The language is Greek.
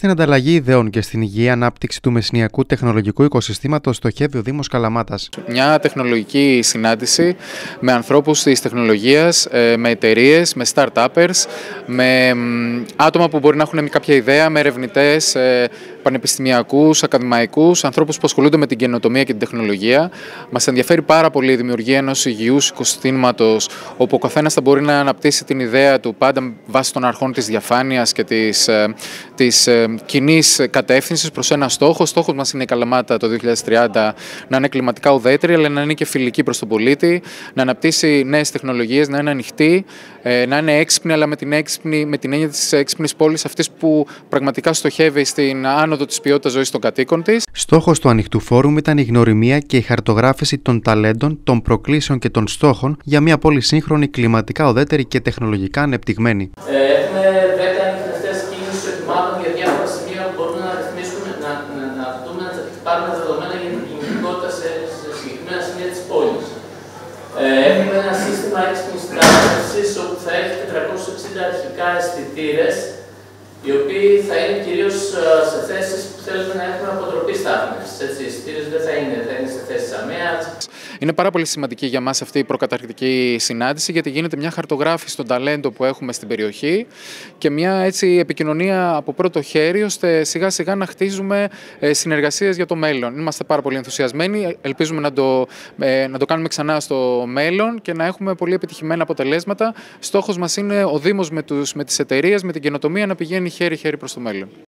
Στην ανταλλαγή ιδεών και στην υγιή ανάπτυξη του μεσσηνιακού τεχνολογικού οικοσυστήματος στοχεύει ο Δήμος Καλαμάτας. Μια τεχνολογική συνάντηση με ανθρώπους της τεχνολογίας, με εταιρείες, με start-uppers, με άτομα που μπορεί να έχουν κάποια ιδέα, με ερευνητές, πανεπιστημιακούς, ακαδημαϊκούς, ανθρώπους που ασχολούνται με την καινοτομία και την τεχνολογία. Μας ενδιαφέρει πάρα πολύ η δημιουργία ενός υγιούς οικοσυστήματος, όπου ο καθένας θα μπορεί να αναπτύσσει την ιδέα του πάντα βάσει των αρχών της διαφάνειας και της κοινής κατεύθυνσης προς ένα στόχο. Στόχος μας είναι η Καλαμάτα το 2030 να είναι κλιματικά ουδέτερη, αλλά να είναι και φιλική προς τον πολίτη, να αναπτύσσει νέες τεχνολογίες, να είναι ανοιχτή, να είναι έξυπνη, αλλά με την έννοια της έξυπνης πόλης, αυτής που πραγματικά στοχεύει στην άνοδο της ποιότητας ζωής των κατοίκων της. Στόχος του ανοιχτού φόρουμ ήταν η γνωριμία και η χαρτογράφηση των ταλέντων, των προκλήσεων και των στόχων για μια πόλη σύγχρονη, κλιματικά ουδέτερη και τεχνολογικά ανεπτυγμένη. Έχουμε 10 ανοιχτές κίνησης οχημάτων για διάφορα σημεία που μπορούμε να ρυθμίσουμε, να δούμε, να πάρουμε δεδομένα για την κινητικότητα σε συγκεκριμένα σημεία της πόλης. Έχουμε ένα σύστημα έξυπνης στάθμευσης όπου θα έχει 460 αρχικά αισθητήρες, οι οποίοι θα είναι κυρίως σε θέσεις που θέλουμε να έχουμε αποτροπή στάθμευσης. Οι αισθητήρες δεν θα είναι σε θέσεις αμαίας. Είναι πάρα πολύ σημαντική για μας αυτή η προκαταρκτική συνάντηση, γιατί γίνεται μια χαρτογράφηση των ταλέντων που έχουμε στην περιοχή και μια επικοινωνία από πρώτο χέρι, ώστε σιγά σιγά να χτίζουμε συνεργασίες για το μέλλον. Είμαστε πάρα πολύ ενθουσιασμένοι, ελπίζουμε να το κάνουμε ξανά στο μέλλον και να έχουμε πολύ επιτυχημένα αποτελέσματα. Στόχος μας είναι ο Δήμος με τις εταιρείες, με την καινοτομία να πηγαίνει χέρι-χέρι προς το μέλλον.